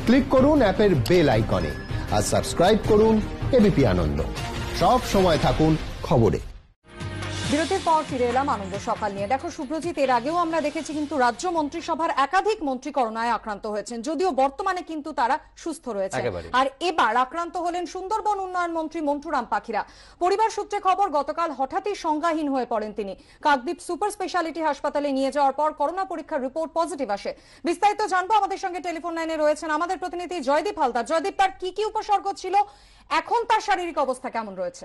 Click করুন অ্যাপের bell আইকনে আর সাবস্ক্রাইব করুন এবিপি আনন্দ। সব সময় থাকুন খবরে। বিরতির পর ফিরে এলাম আনন্দ সকাল নিয়ে। দেখো সুব্রজিৎ, এর আগেও আমরা দেখেছি কিন্তু রাজ্য মন্ত্রিসভার একাধিক মন্ত্রী করোনায় আক্রান্ত হয়েছেন, যদিও বর্তমানে কিন্তু তারা সুস্থ রয়েছে। আর এবার আক্রান্ত হলেন সুন্দরবন উন্নয়ন মন্ত্রী মন্টুরাম পাখিরা। পরিবার সূত্রে খবর, গতকাল হঠাৎই সংজ্ঞাহীন হয়ে পড়েন তিনি। কাকদ্বীপ সুপার স্পেশালিটি হাসপাতালে নিয়ে যাওয়ার পর করোনা পরীক্ষার রিপোর্ট পজিটিভ আসে। বিস্তারিত জানবো, আমাদের সঙ্গে টেলিফোন লাইনে রয়েছেন আমাদের প্রতিনিধি জয়দীপ হালদার। জয়দীপ, তার কি কি উপসর্গ ছিল, এখন তার শারীরিক অবস্থা কেমন রয়েছে?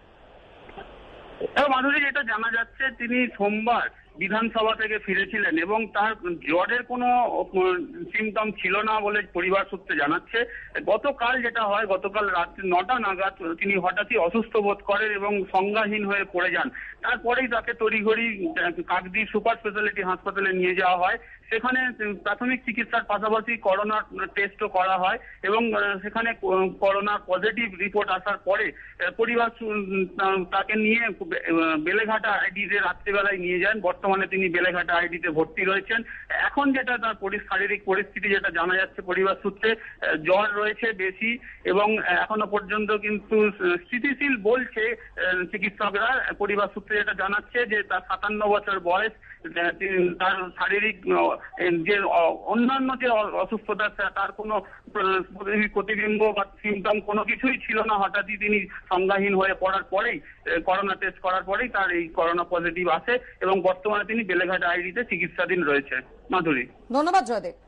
মাধুরী, যেটা জানা যাচ্ছে তিনি সোমবার বিধানসভা থেকে ফিরেছিলেন এবং তার জ্বরের কোনো সিমটম ছিল না বলে পরিবার সূত্রে জানাচ্ছে। গতকাল যেটা হয়, গতকাল রাত্রি 9টা নাগাদ তিনি হঠাৎই অসুস্থ বোধ করেন এবং সংজ্ঞাহীন হয়ে পড়ে যান। তারপরেই তাকে তড়িঘড়ি কাকদ্বীপ সুপার স্পেশালিটি হাসপাতালে নিয়ে যাওয়া হয়। সেখানে প্রাথমিক চিকিৎসার পাশাপাশি করোনা টেস্টও করা হয় এবং সেখানে করোনা পজিটিভ রিপোর্ট আসার পরে পরিবার তাকে নিয়ে বেলেঘাটা আইডিতে রাত্রিবেলায় নিয়ে যান। বর্তমানে তিনি বেলেঘাটা আইডিতে ভর্তি রয়েছেন। এখন যেটা তার শারীরিক পরিস্থিতি যেটা জানা যাচ্ছে পরিবার সূত্রে, জ্বর রয়েছে বেশি এবং এখনো পর্যন্ত কিন্তু স্থিতিশীল বলছে চিকিৎসকরা। পরিবার সূত্রে যেটা জানাচ্ছে যে তার 57 বছর বয়স, তার শারীরিক যে অন্যান্য যে অসুস্থতা তার কোনো প্রতিবিম্ব বা সিমটম কোনো কিছুই ছিল না। হঠাৎই তিনি সংজ্ঞাহীন হয়ে পড়ার পরেই করোনা টেস্ট করার পরেই তার এই করোনা পজিটিভ আসে এবং বর্তমানে তিনি বেলেঘাটা আইডিতে চিকিৎসাধীন রয়েছে। মাধুরী, ধন্যবাদ জয়দেব।